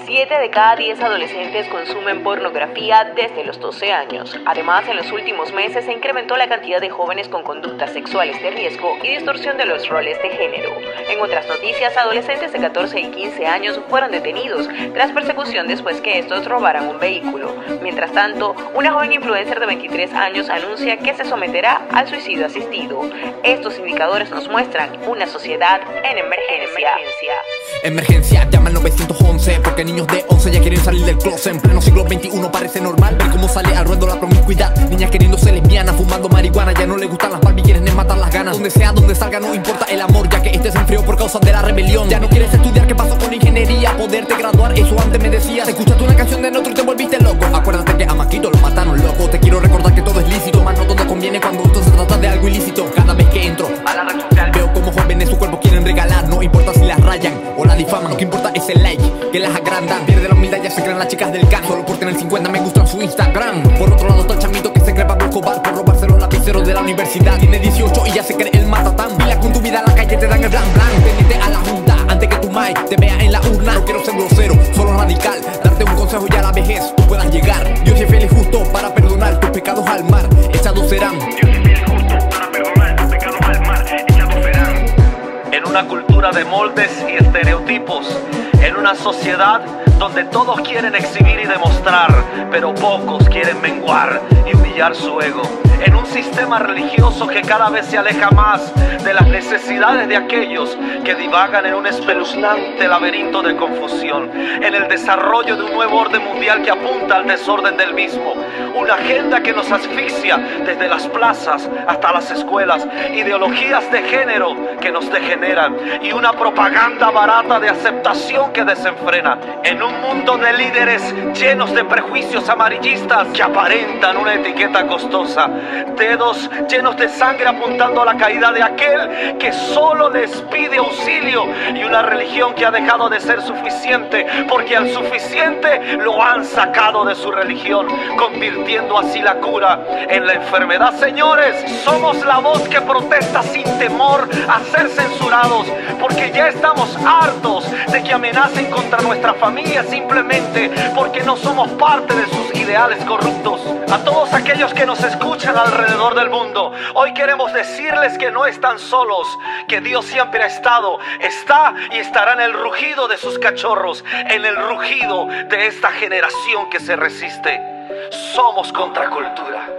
7 de cada 10 adolescentes consumen pornografía desde los 12 años. Además, en los últimos meses se incrementó la cantidad de jóvenes con conductas sexuales de riesgo y distorsión de los roles de género. En otras noticias, adolescentes de 14 y 15 años fueron detenidos tras persecución después que estos robaran un vehículo. Mientras tanto, una joven influencer de 23 años anuncia que se someterá al suicidio asistido. Estos indicadores nos muestran una sociedad en emergencia. Emergencia, llama al 911 porque niños de 11 ya quieren salir del closet. En pleno siglo XXI parece normal ver cómo sale al ruedo la promiscuidad. Niñas queriéndose lesbianas, fumando marihuana. Ya no les gustan las Barbie, quieren matar las ganas. Donde sea, donde salga, no importa el amor, ya que este se enfrió por causa de la rebelión. Ya no quieres estudiar, ¿qué pasó con la ingeniería? Poderte graduar, eso antes me decías. Escuchaste una canción de nosotros y te volviste loco. Acuérdate que a Maquito lo mataron loco. Te quiero recordar que todo es lícito, más no todo conviene cuando esto se trata de algo ilícito. Cada vez que entro a la red social veo como jóvenes su cuerpo quieren regalar. No importa si las rayan o la difaman, lo que importa es el like, que las agrandan. Pierde la humildad, ya se creen las chicas del can. Solo por tener 50 me gusta en su Instagram. Por otro lado está el chamito que se cree Pablo Escobar por robarse los lapiceros de la universidad. Tiene 18 y ya se cree el matatán. Vila con tu vida a la calle, te dan el blan blan. Pendiente a la junta antes que tu mai te vea en la urna. No quiero ser grosero, solo radical. Darte un consejo y a la vejez tú puedas llegar. Dios es fiel y justo para perdonar tus pecados al mar. Echados serán. Dios es fiel y justo para perdonar tus pecados al mar. Echados serán. En una cultura de moldes y estereotipos, en una sociedad donde todos quieren exhibir y demostrar, pero pocos quieren menguar y humillar su ego. En un sistema religioso que cada vez se aleja más de las necesidades de aquellos que divagan en un espeluznante laberinto de confusión. En el desarrollo de un nuevo orden mundial que apunta al desorden del mismo. Una agenda que nos asfixia desde las plazas hasta las escuelas. Ideologías de género que nos degeneran. Y una propaganda barata de aceptación que desenfrena. En un mundo de líderes llenos de prejuicios amarillistas que aparentan una etiqueta costosa. Dedos llenos de sangre apuntando a la caída de aquel que solo les pide auxilio. Y una religión que ha dejado de ser suficiente porque al suficiente lo han sacado de su religión, convirtiendo así la cura en la enfermedad. Señores, somos la voz que protesta sin temor a ser censurados, porque ya estamos hartos de que amenacen contra nuestra familia simplemente porque no somos parte de sus ideales corruptos. A todos aquellos que nos escuchan alrededor del mundo, hoy queremos decirles que no están solos, que Dios siempre ha estado, está y estará en el rugido de sus cachorros, en el rugido de esta generación que se resiste. Somos contracultura.